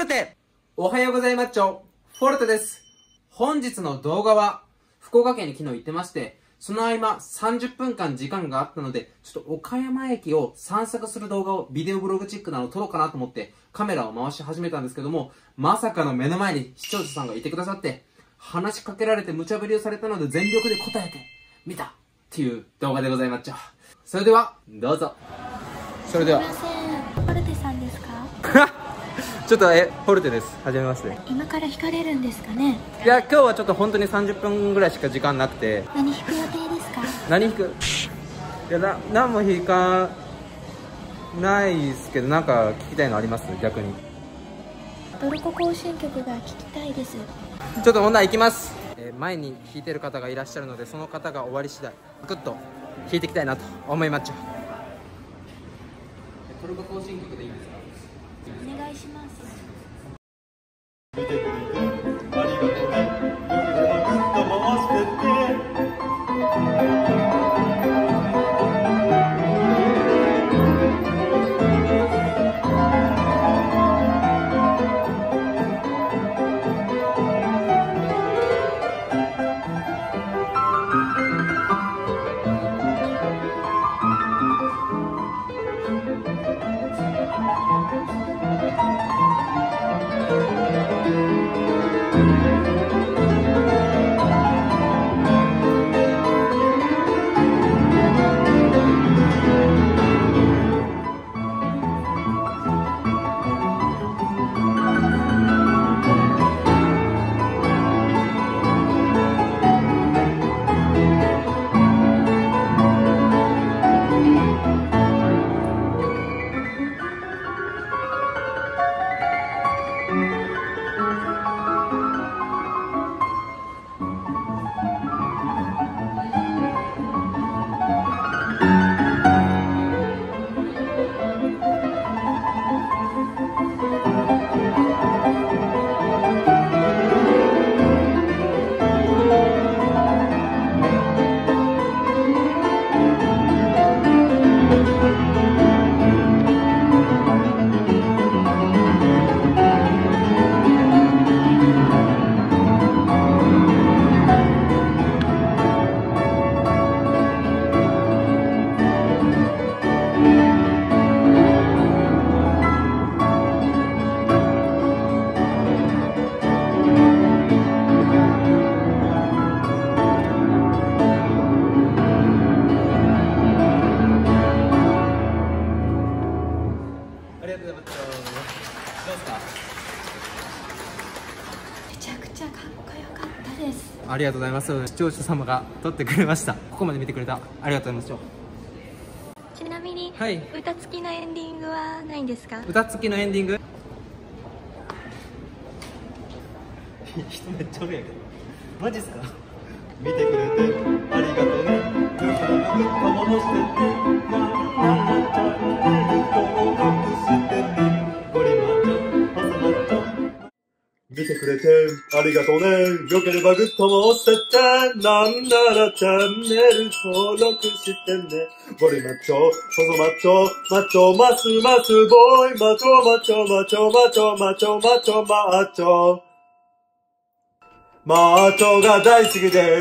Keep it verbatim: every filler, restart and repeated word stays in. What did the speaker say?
ルテ。おはようございます。フォルテです。本日の動画は、福岡県に昨日行ってまして、その合間さんじゅっぷんかん時間があったので、ちょっと岡山駅を散策する動画をビデオブログチックなのを撮ろうかなと思ってカメラを回し始めたんですけども、まさかの目の前に視聴者さんがいてくださって、話しかけられて無茶ぶりをされたので全力で答えてみたっていう動画でございます。それでは、どうぞ。それでは。 すいません、フォルテさんですか？ ちょっと、え、フォルテです。はじめまして。 今から引かれるんですかね？ いや、今日はちょっと本当にさんじゅっぷんぐらいしか時間なくて。 何引く予定ですか？ 何引く？いや、な、何も引かないですけど、なんか聞きたいのあります？逆に。 トルコ行進曲が聞きたいです。 ちょっと問題いきます。えー、前に弾いてる方がいらっしゃるので、その方が終わり次第グッと弾いていきたいなと思いまっちゃう。トルコ行進曲でいいですか？ お願いします。 見てくれてありがとうね。ぐっと回してってめちゃくちゃかっこよかったです。 ありがとうございます。視聴者様が撮ってくれました。ここまで見てくれた。ありがとうございます。 ちなみに、 はい、 歌付きのエンディングはないんですか？ 歌付きのエンディング人めっちゃおるやけどマジっすか？ 見てくれてありがとうね。ぐっと回してってなななチャンネル登録してね。ゴリマッチョ細マッチョ見てくれてありがとうね。よければグッと回してってなんならチャンネル登録してね。ゴリマッチョ細マッチョマッチョマスマスボーイマチョマチョマチョマチョマチョマチョマチョマチョが大好きです。